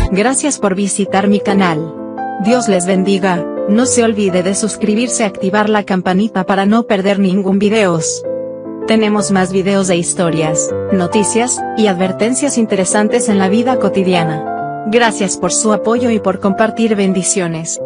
Gracias por visitar mi canal. Dios les bendiga. No se olvide de suscribirse y activar la campanita para no perder ningún videos. Tenemos más videos de historias, noticias, y advertencias interesantes en la vida cotidiana. Gracias por su apoyo y por compartir. Bendiciones.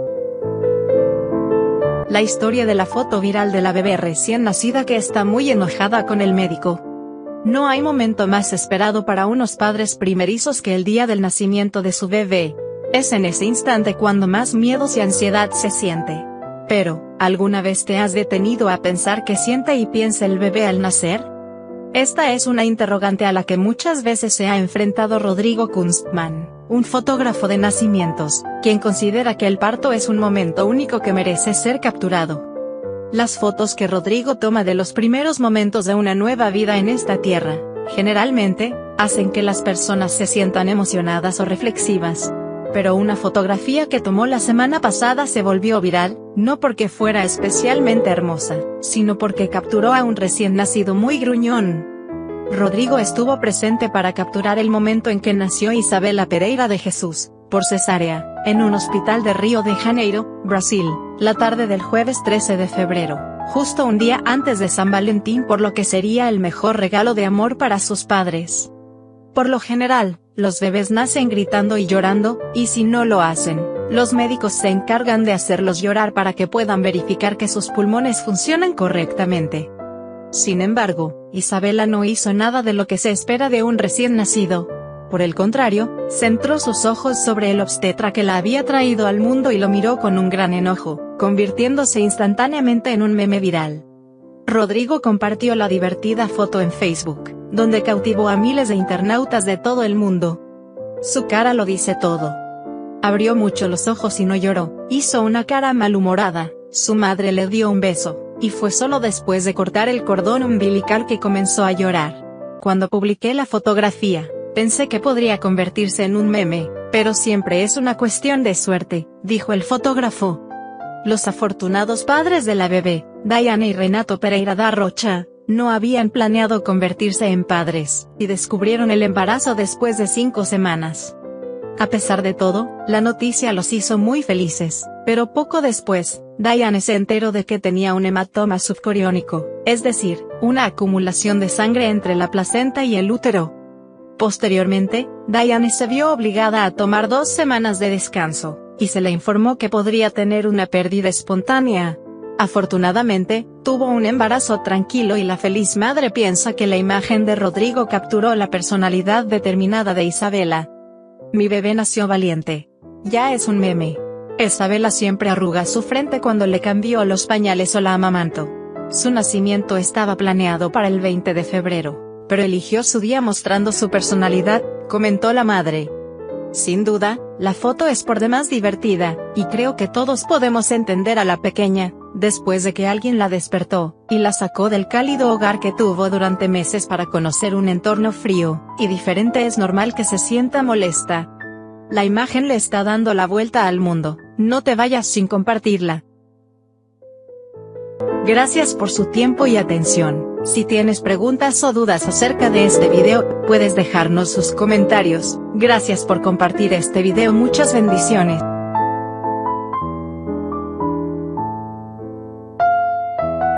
La historia de la foto viral de la bebé recién nacida que está muy enojada con el médico. No hay momento más esperado para unos padres primerizos que el día del nacimiento de su bebé. Es en ese instante cuando más miedos y ansiedad se siente. Pero, ¿alguna vez te has detenido a pensar qué siente y piensa el bebé al nacer? Esta es una interrogante a la que muchas veces se ha enfrentado Rodrigo Kunstmann, un fotógrafo de nacimientos, quien considera que el parto es un momento único que merece ser capturado. Las fotos que Rodrigo toma de los primeros momentos de una nueva vida en esta tierra, generalmente, hacen que las personas se sientan emocionadas o reflexivas. Pero una fotografía que tomó la semana pasada se volvió viral, no porque fuera especialmente hermosa, sino porque capturó a un recién nacido muy gruñón. Rodrigo estuvo presente para capturar el momento en que nació Isabela Pereira de Jesús, por cesárea, en un hospital de Río de Janeiro, Brasil, la tarde del jueves 13 de febrero, justo un día antes de San Valentín, por lo que sería el mejor regalo de amor para sus padres. Por lo general, los bebés nacen gritando y llorando, y si no lo hacen, los médicos se encargan de hacerlos llorar para que puedan verificar que sus pulmones funcionan correctamente. Sin embargo, Isabela no hizo nada de lo que se espera de un recién nacido. Por el contrario, centró sus ojos sobre el obstetra que la había traído al mundo y lo miró con un gran enojo, convirtiéndose instantáneamente en un meme viral. Rodrigo compartió la divertida foto en Facebook, donde cautivó a miles de internautas de todo el mundo. Su cara lo dice todo. Abrió mucho los ojos y no lloró, hizo una cara malhumorada, su madre le dio un beso, y fue solo después de cortar el cordón umbilical que comenzó a llorar. Cuando publiqué la fotografía, pensé que podría convertirse en un meme, pero siempre es una cuestión de suerte, dijo el fotógrafo. Los afortunados padres de la bebé, Dayana y Renato Pereira da Rocha, no habían planeado convertirse en padres, y descubrieron el embarazo después de 5 semanas. A pesar de todo, la noticia los hizo muy felices, pero poco después, Dayana se enteró de que tenía un hematoma subcoriónico, es decir, una acumulación de sangre entre la placenta y el útero. Posteriormente, Dayana se vio obligada a tomar 2 semanas de descanso, y se le informó que podría tener una pérdida espontánea. Afortunadamente, tuvo un embarazo tranquilo y la feliz madre piensa que la imagen de Rodrigo capturó la personalidad determinada de Isabela. Mi bebé nació valiente. Ya es un meme. Isabela siempre arruga su frente cuando le cambió los pañales o la amamanto. Su nacimiento estaba planeado para el 20 de febrero, pero eligió su día mostrando su personalidad, comentó la madre. Sin duda, la foto es por demás divertida, y creo que todos podemos entender a la pequeña, después de que alguien la despertó, y la sacó del cálido hogar que tuvo durante meses para conocer un entorno frío y diferente. Es normal que se sienta molesta. La imagen le está dando la vuelta al mundo, no te vayas sin compartirla. Gracias por su tiempo y atención. Si tienes preguntas o dudas acerca de este video, puedes dejarnos sus comentarios. Gracias por compartir este video. Muchas bendiciones.